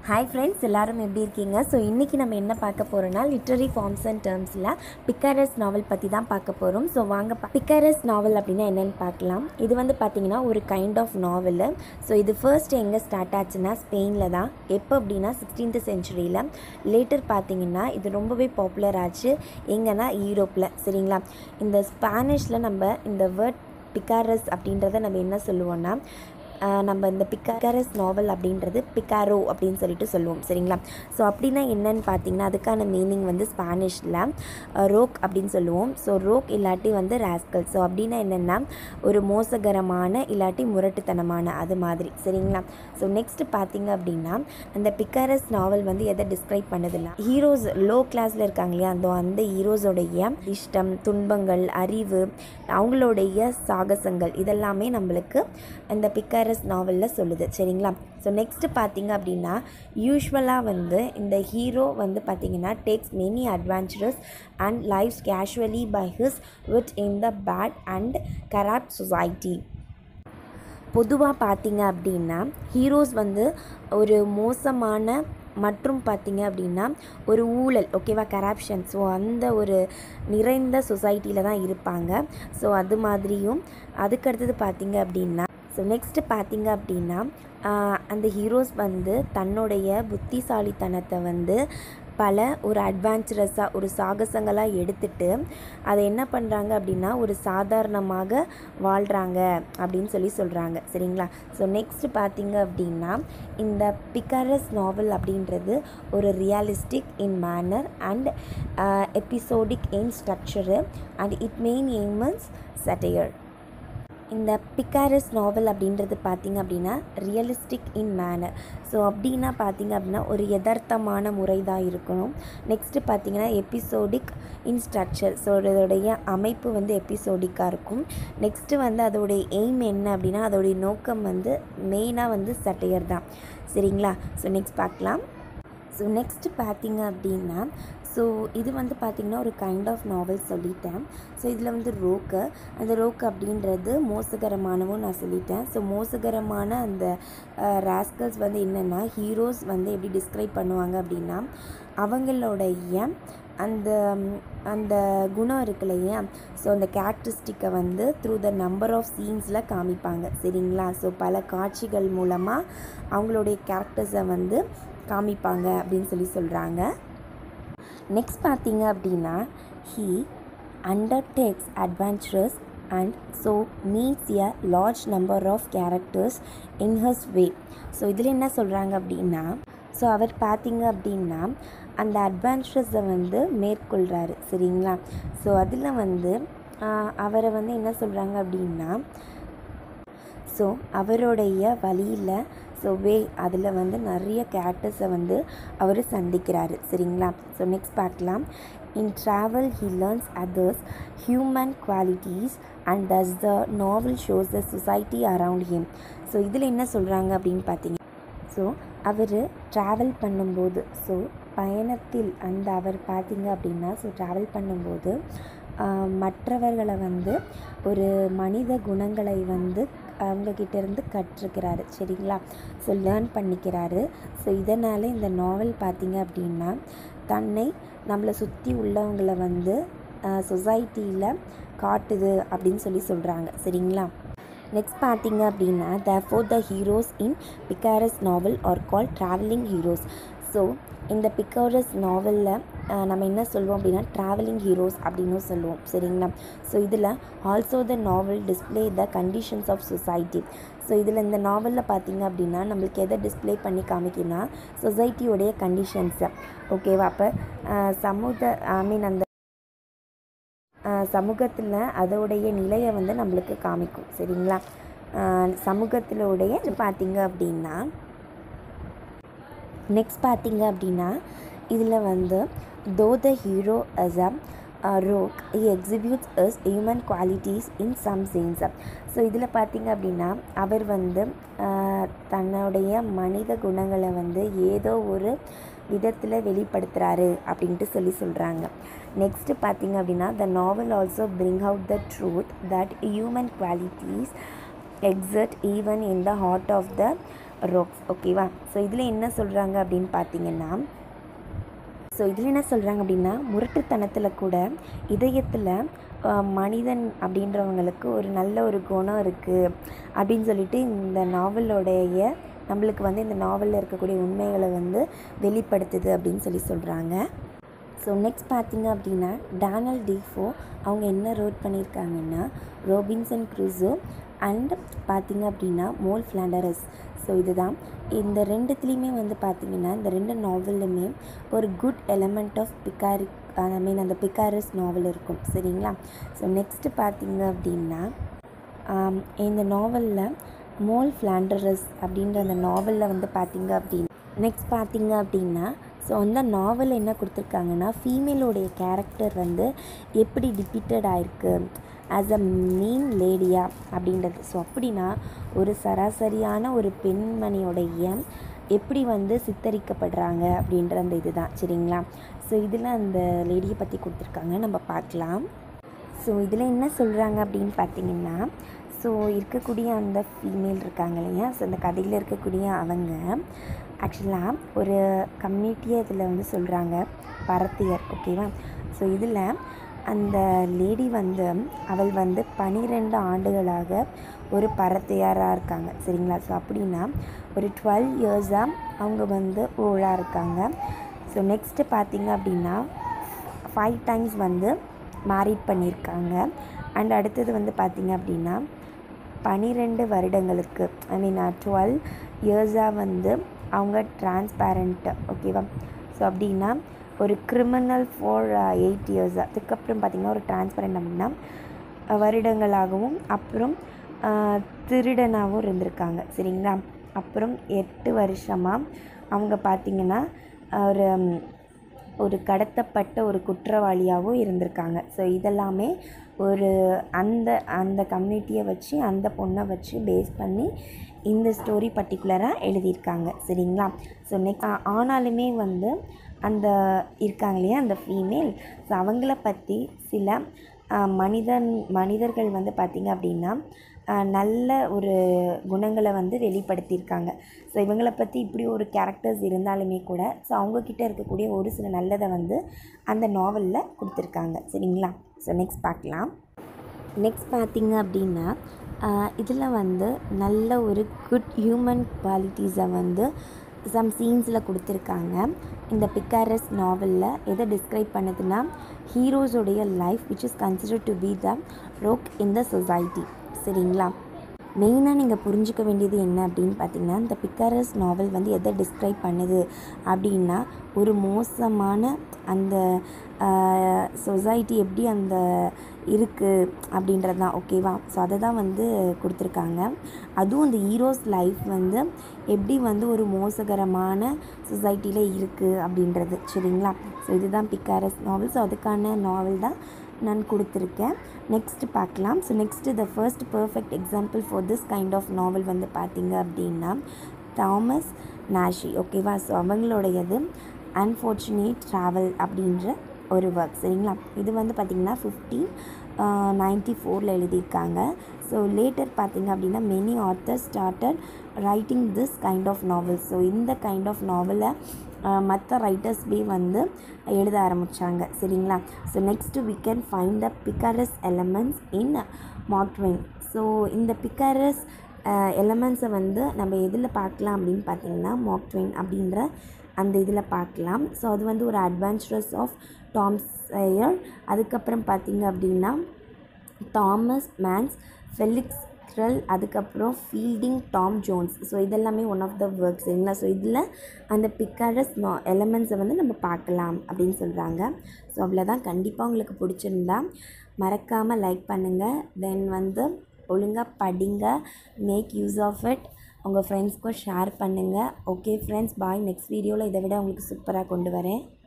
Hi friends, எல்லோரும் எப்படி இருக்கீங்க? ஸோ இன்றைக்கி நம்ம என்ன பார்க்க போகிறோன்னா லிட்ரரி ஃபார்ம்ஸ் அண்ட் டேர்ம்ஸில் பிக்காரஸ் நாவல் பற்றி தான் பார்க்க போகிறோம். ஸோ வாங்க பிக்காரஸ் நாவல் அப்படின்னா என்னென்னு பார்க்கலாம். இது வந்து பார்த்திங்கன்னா ஒரு கைண்ட் ஆஃப் நாவலு. ஸோ இது ஃபர்ஸ்ட் எங்கே ஸ்டார்ட் ஆச்சுன்னா ஸ்பெயினில் தான். எப்போ அப்படின்னா 16th centuryயில். லேட்டர் பார்த்திங்கன்னா இது ரொம்பவே பாப்புலர் ஆச்சு எங்கன்னா யூரோப்பில். சரிங்களா? இந்த ஸ்பானிஷில் நம்ம இந்த வேர்ட் பிக்காரஸ் அப்படின்றத நம்ம என்ன சொல்லுவோன்னா, நம்ம இந்த பிக்காரஸ் நாவல் அப்படின்றது பிக்காரோ அப்படின்னு சொல்லிட்டு சொல்லுவோம். சரிங்களா? ஸோ அப்படின்னா என்னன்னு பார்த்தீங்கன்னா அதுக்கான மீனிங் வந்து ஸ்பானிஷில் ரோக் அப்படின்னு சொல்லுவோம். ஸோ ரோக் இல்லாட்டி வந்து ராஸ்கல். ஸோ அப்படின்னா என்னென்னா ஒரு மோசகரமான இல்லாட்டி முரட்டுத்தனமான அது மாதிரி. சரிங்களா? ஸோ நெக்ஸ்ட்டு பார்த்தீங்க அப்படின்னா அந்த பிக்காரஸ் நாவல் வந்து எதை டிஸ்கிரைப் பண்ணுதுன்னா, ஹீரோஸ் லோ கிளாஸில் இருக்காங்க இல்லையா, அந்த ஹீரோஸோடைய இஷ்டம், துன்பங்கள், அறிவு, அவங்களுடைய சாகசங்கள் இதெல்லாமே நம்மளுக்கு இந்த பிக்காரஸ் நாவலில் சொல்லுது. சரிங்களா? ஸோ நெக்ஸ்ட்டு பார்த்தீங்க அப்படின்னா யூஸ்வலாக வந்து இந்த ஹீரோ வந்து பார்த்திங்கன்னா takes many adventures and lives casually by his with in the bad and corrupt society. பொதுவாக பார்த்தீங்க அப்படின்னா ஹீரோஸ் வந்து ஒரு மோசமான மற்றும் பார்த்திங்க அப்படின்னா ஒரு ஊழல், ஓகேவா, கரப்ஷன், ஸோ அந்த ஒரு நிறைந்த சொசைட்டியில் தான் இருப்பாங்க. ஸோ அது மாதிரியும் அதுக்கடுத்தது பார்த்திங்க அப்படின்னா ஸோ நெக்ஸ்ட்டு பார்த்திங்க அப்படின்னா அந்த ஹீரோஸ் வந்து தன்னுடைய புத்திசாலித்தனத்தை வந்து பல ஒரு அட்வென்ச்சரஸாக ஒரு சாகசங்களாக எடுத்துகிட்டு அதை என்ன பண்ணுறாங்க அப்படின்னா ஒரு சாதாரணமாக வாழ்கிறாங்க அப்படின்னு சொல்கிறாங்க. சரிங்களா? ஸோ நெக்ஸ்ட்டு பார்த்திங்க அப்படின்னா இந்த பிக்காரஸ் நாவல் அப்படின்றது ஒரு realistic in manner and episodic in structure and it main aims satire. இந்த பிக்காரஸ் நாவல் அப்படின்றது பார்த்திங்க அப்படின்னா ரியலிஸ்டிக் இன் மேனர். ஸோ அப்படின்னா பார்த்திங்க அப்படின்னா ஒரு யதார்த்தமான முறை தான் இருக்கணும். நெக்ஸ்ட்டு பார்த்திங்கன்னா எபிசோடிக் இன் ஸ்ட்ரக்சர். ஸோ அதோடைய அமைப்பு வந்து எபிசோடிக்காக இருக்கும். நெக்ஸ்ட்டு வந்து அதோடைய எய்ம் என்ன அப்படின்னா அதோடைய நோக்கம் வந்து மெயினாக வந்து சட்டையர் தான். சரிங்களா? ஸோ நெக்ஸ்ட் பார்க்கலாம். ஸோ நெக்ஸ்ட்டு பார்த்திங்க அப்படின்னா ஸோ இது வந்து பார்த்திங்கன்னா ஒரு கைண்ட் ஆஃப் நாவல் சொல்லிட்டேன். ஸோ இதில் வந்து அந்த ரோக்கு அப்படின்றது மோசகரமானவும் நான் சொல்லிட்டேன். ஸோ மோசகரமான அந்த ராஸ்கல்ஸ் வந்து என்னென்னா ஹீரோஸ் வந்து எப்படி டிஸ்கிரைப் பண்ணுவாங்க அப்படின்னா அவங்களுடைய அந்த குணம் இருக்கு இல்லையா, ஸோ அந்த கேரக்டரிஸ்டிக்கை வந்து த்ரூ த நம்பர் ஆஃப் சீன்ஸில் காமிப்பாங்க. சரிங்களா? ஸோ பல காட்சிகள் மூலமாக அவங்களுடைய கேரக்டர்ஸை வந்து காமிப்பாங்க அப்படின்னு சொல்கிறாங்க. நெக்ஸ்ட் பார்த்தீங்க அப்படின்னா he undertakes adventures and so meets a large number of characters in his way. So இதில் என்ன சொல்கிறாங்க அப்படின்னா ஸோ அவர் பார்த்தீங்க அப்படின்னா அந்த அட்வென்ச்சர்ஸை வந்து மேற்கொள்கிறாரு. சரிங்களா? ஸோ அதில் வந்து அவரை வந்து என்ன சொல்கிறாங்க அப்படின்னா ஸோ அவருடைய வழியில் அதில் வந்து நிறைய கேரக்டர்ஸை வந்து அவர் சந்திக்கிறாரு. சரிங்களா? ஸோ நெக்ஸ்ட் பார்க்கலாம். In travel he learns others human qualities and thus the novel shows the society around him. So இதில் என்ன சொல்கிறாங்க அப்படின்னு பார்த்தீங்க, ஸோ அவர் ட்ராவல் பண்ணும்போது பயணத்தில் அவர் பார்த்திங்க அப்படின்னா ட்ராவல் பண்ணும்போது மற்றவர்களை வந்து ஒரு மனித குணங்களை வந்து அவங்கக்கிட்டேருந்து கற்றுக்கிறாரு. சரிங்களா? ஸோ லேர்ன் பண்ணிக்கிறாரு. ஸோ இதனால் இந்த நாவல் பார்த்திங்க அப்படின்னா நம்மளை சுற்றி உள்ளவங்களை வந்து சொசைட்டியில் காட்டுது அப்படின்னு சொல்கிறாங்க. சரிங்களா? நெக்ஸ்ட் பார்த்திங்க அப்படின்னா therefore the heroes in picaresque novel are called travelling heroes. So இந்த பிக்காரஸ் நாவலில் நம்ம என்ன சொல்லுவோம் அப்படின்னா ட்ராவலிங் ஹீரோஸ் அப்படின்னு சொல்லுவோம். சரிங்களா? ஸோ இதில் also the novel display the conditions of society. So இதில் இந்த நாவலில் பார்த்திங்க அப்படின்னா நம்மளுக்கு எதை டிஸ்பிளே பண்ணி காமிக்குன்னா சொசைட்டியோடைய கண்டிஷன்ஸை, ஓகேவா? அப்போ அந்த சமூகத்தில் அதோடைய நிலையை வந்து நம்மளுக்கு காமிக்கும். சரிங்களா? சமூகத்திலோடைய பார்த்திங்க அப்படின்னா நெக்ஸ்ட் பார்த்திங்க அப்படின்னா இதில் வந்து though the hero as a rogue he exhibits is human qualities in some sense. So இதில் பார்த்திங்க அப்படின்னா அவர் வந்து தன்னுடைய மனித குணங்களை வந்து ஏதோ ஒரு விதத்தில் வெளிப்படுத்துகிறாரு அப்படின்ட்டு சொல்கிறாங்க. நெக்ஸ்ட்டு பார்த்திங்க அப்படின்னா the novel also bring out the truth that human qualities exist even in the heart of the rogues. ஓகேவா? ஸோ இதில் என்ன சொல்கிறாங்க அப்படின்னு பார்த்தீங்கன்னா, முரட்டுத்தனத்தில் கூட இதயத்தில் மனிதன் அப்படின்றவங்களுக்கு ஒரு நல்ல ஒரு குணம் இருக்குது அப்படின்னு சொல்லிட்டு இந்த நாவலோடைய நம்மளுக்கு வந்து இந்த நாவலில் இருக்கக்கூடிய உண்மைகளை வந்து வெளிப்படுத்துது அப்படின்னு சொல்கிறாங்க. ஸோ நெக்ஸ்ட் பார்த்திங்க அப்படின்னா டேனியல் டீஃபோ அவங்க என்ன ரோட் பண்ணியிருக்காங்கன்னா ராபின்சன் க்ரூசோ அண்ட் பார்த்திங்க அப்படின்னா மோல் ஃப்ளாண்டரஸ். ஸோ இதுதான் இந்த ரெண்டுத்துலேயுமே வந்து பார்த்திங்கன்னா இந்த ரெண்டு நாவல்லுமே ஒரு குட் எலமெண்ட் ஆஃப் அந்த பிகாரஸ் நாவல் இருக்கும். சரிங்களா? ஸோ நெக்ஸ்ட்டு பார்த்திங்க அப்படின்னா இந்த நாவலில் மோல் ஃப்ளாண்டரஸ் அப்படின்ற அந்த நாவலில் வந்து பார்த்திங்க அப்படின்னா ஸோ அந்த நாவல் என்ன கொடுத்துருக்காங்கன்னா ஃபீமேலோடைய கேரக்டர் வந்து எப்படி டிபிக்டட் ஆகிருக்கு ஆஸ் அ மீன் லேடியா அப்படின்றது. ஸோ அப்படின்னா ஒரு சராசரியான ஒரு பெண்மணியோடைய எப்படி வந்து சித்தரிக்கப்படுறாங்க அப்படின்ற அந்த இதுதான். சரிங்களா? ஸோ இதில் அந்த லேடியை பற்றி கொடுத்துருக்காங்க, நம்ம பார்க்கலாம். ஸோ இதில் என்ன சொல்கிறாங்க அப்படின்னு பார்த்திங்கன்னா ஸோ இருக்கக்கூடிய அந்த ஃபீமேல் இருக்காங்க இல்லையா, ஸோ அந்த கதையில் இருக்கக்கூடிய அவங்க ஆக்சுவலாக ஒரு கம்யூனிட்டியை இதில் வந்து சொல்கிறாங்க, பரத்தியர். ஓகேவா? ஸோ இதில் அந்த லேடி வந்து அவள் வந்து 12 ஆண்டுகளாக ஒரு பரத்தையராக இருக்காங்க. சரிங்களா? ஸோ அப்படின்னா ஒரு 12 இயர்ஸாக அவங்க வந்து ஓழாக இருக்காங்க. ஸோ நெக்ஸ்ட்டு பார்த்திங்க அப்படின்னா 5 டைம்ஸ் வந்து மேரிட் பண்ணியிருக்காங்க. அண்ட் அடுத்தது வந்து பார்த்திங்க அப்படின்னா 12 வருடங்களுக்கு 12 இயர்ஸாக வந்து அவங்க டிரான்ஸ்பேரண்ட். ஓகேவா? ஸோ அப்படின்னா ஒரு கிரிமினல் ஃபார் 8 இயர்ஸ். அதுக்கப்புறம் பார்த்திங்கன்னா ஒரு டிரான்ஸ்பேரண்ட் அப்படின்னா வருடங்களாகவும் அப்புறம் திருடனாகவும் இருந்திருக்காங்க. சரிங்களா? அப்புறம் 8 வருஷமாக அவங்க பார்த்திங்கன்னா ஒரு கடத்தப்பட்ட ஒரு குற்றவாளியாகவும் இருந்திருக்காங்க. ஸோ இதெல்லாமே ஒரு அந்த கம்யூனிட்டியை வச்சு அந்த பொண்ணை வச்சு பேஸ் பண்ணி இந்த ஸ்டோரி பர்டிகுலராக எழுதியிருக்காங்க. சரிங்களா? ஸோ நெக்ஸ்ட் ஆனாலுமே வந்து அந்த இருக்காங்க இல்லையா அந்த ஃபீமேல், ஸோ அவங்கள பற்றி சில மனிதர்கள் வந்து பார்த்திங்க அப்படின்னா நல்ல ஒரு குணங்களை வந்து வெளிப்படுத்தியிருக்காங்க. ஸோ இவங்களை பற்றி இப்படி ஒரு கேரக்டர்ஸ் இருந்தாலுமே கூட ஸோ அவங்கக்கிட்ட இருக்கக்கூடிய ஒரு சில நல்லதை வந்து அந்த நாவலில் கொடுத்துருக்காங்க. சரிங்களா? ஸோ நெக்ஸ்ட் பார்க்கலாம். நெக்ஸ்ட் பார்த்திங்க அப்படின்னா இதில் வந்து நல்ல ஒரு குட் ஹியூமன் குவாலிட்டிஸை வந்து சம் சீன்ஸில் கொடுத்துருக்காங்க. இந்த பிகாரஸ் நாவலில் எதை டிஸ்கிரைப் பண்ணுதுன்னா ஹீரோஸோடைய life which is considered to be the rogue in the society. சரிங்களா? மெயினாக நீங்கள் புரிஞ்சிக்க வேண்டியது என்ன அப்படின்னு பார்த்திங்கன்னா இந்த பிகாரஸ் நாவல் வந்து எதை டிஸ்கிரைப் பண்ணுது அப்படின்னா ஒரு மோசமான அந்த சொசைட்டி எப்படி அந்த இருக்குது அப்படின்றது தான். ஓகேவா? ஸோ அதை தான் வந்து கொடுத்துருக்காங்க. அதுவும் அந்த ஹீரோஸ் லைஃப் வந்து எப்படி வந்து ஒரு மோசகரமான சொசைட்டியில் இருக்குது அப்படின்றது. சரிங்களா? ஸோ இதுதான் பிகாரஸ் நாவல். ஸோ அதுக்கான நாவல் தான் நான் கொடுத்துருக்கேன். நெக்ஸ்ட்டு பார்க்கலாம். So next the first perfect example for this kind of novel வந்து பார்த்திங்க அப்படின்னா தாமஸ் நாஷி. ஓகேவா? ஸோ அவங்களுடையது அன்ஃபார்ச்சுனேட் ட்ராவல் அப்படின்ற ஒரு ஒர்க். சரிங்களா? இது வந்து பார்த்திங்கன்னா 1594 எழுதியிருக்காங்க. ஸோ லேட்டர் பார்த்திங்க அப்படின்னா many authors started writing this kind of novels. So இந்த கைண்ட் ஆஃப் நாவலை மற்ற ரைட்டர்ஸ்பே வந்து எழுத ஆரம்பித்தாங்க. சரிங்களா? So next we can find the picaresque elements in Mark Twain. So இந்த பிகாரஸ் எலமெண்ட்ஸை வந்து நம்ம எதில் பார்க்கலாம் அப்படின்னு பார்த்திங்கன்னா மார்க் ட்வைன் அப்படின்ற அந்த இதில் பார்க்கலாம். ஸோ அது வந்து ஒரு அட்வென்ச்சரஸ் ஆஃப் டாம் சயர். அதுக்கப்புறம் பார்த்திங்க அப்படின்னா தாமஸ் மேன்ஸ், ஃபெலிக்ஸ் கிரல், அதுக்கப்புறம் ஃபீல்டிங், டாம் ஜோன்ஸ். ஸோ இதெல்லாமே ஒன் ஆஃப் த ஒர்க்ஸ். சரிங்களா? ஸோ இதில் அந்த பிகாரஸ் எலமெண்ட்ஸை வந்து நம்ம பார்க்கலாம் அப்படின்னு சொல்கிறாங்க. ஸோ அவ்வளோதான். கண்டிப்பாக உங்களுக்கு பிடிச்சிருந்தா மறக்காமல் லைக் பண்ணுங்கள். தென் வந்து ஒழுங்காக படிங்க, மேக் யூஸ் ஆஃப் இட், உங்கள் ஃப்ரெண்ட்ஸ்க்கும் ஷேர் பண்ணுங்கள். ஓகே ஃப்ரெண்ட்ஸ், பாய். நெக்ஸ்ட் வீடியோவில் இதை விட உங்களுக்கு சூப்பராக கொண்டு வரேன்.